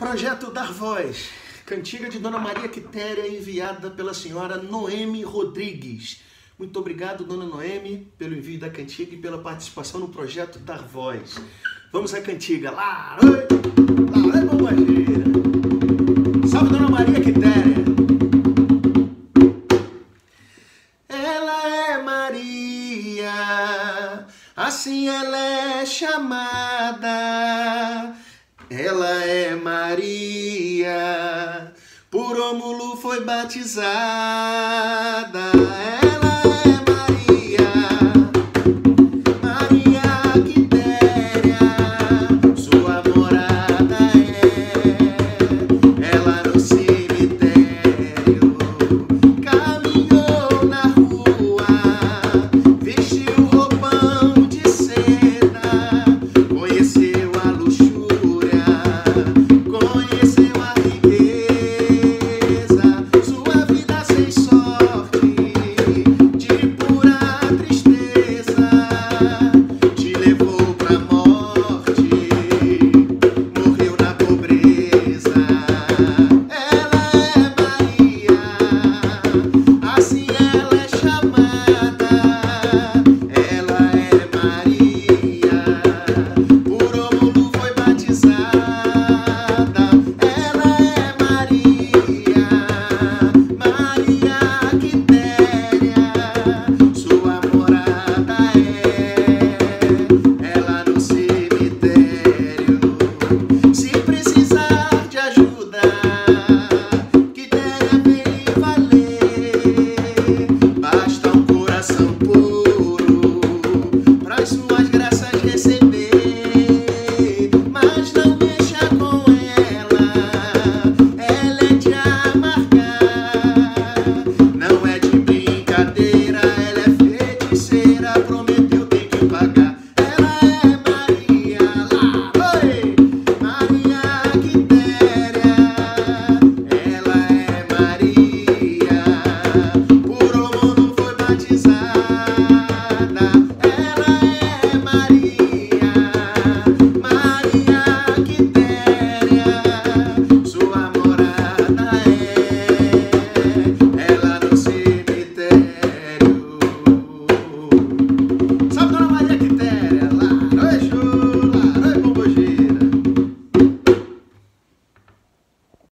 Projeto Dar Voz, cantiga de Dona Maria Quitéria, enviada pela senhora Noemi Rodrigues. Muito obrigado, Dona Noemi, pelo envio da cantiga e pela participação no Projeto Dar Voz. Vamos à cantiga. Lá, oi, bombageira. Salve, Dona Maria Quitéria. Ela é Maria, assim ela é chamada. Ela é Maria, por Rômulo foi batizada. Ela é Maria, Maria Quitéria, sua morada é. Ela no cemitério caminhou na rua, vestiu roupão de seda, conheceu a luxúria, conheceu a riqueza, sua vida sem sorte, de pura tristeza, te levou pra morte, morreu na pobreza. Ela é Maria, assim ela é chamada. Ela é Maria, por Rômulo foi batizada. Ela é Maria, Maria Quitéria, sua morada é. Ela no cemitério, se precisar de ajuda, Quitéria vem valer. Basta um coração puro para suas graças receber. Mas não mexa com ela é de amargar. Não é de brincadeira, ela é feiticeira, prometeu, tem que pagar.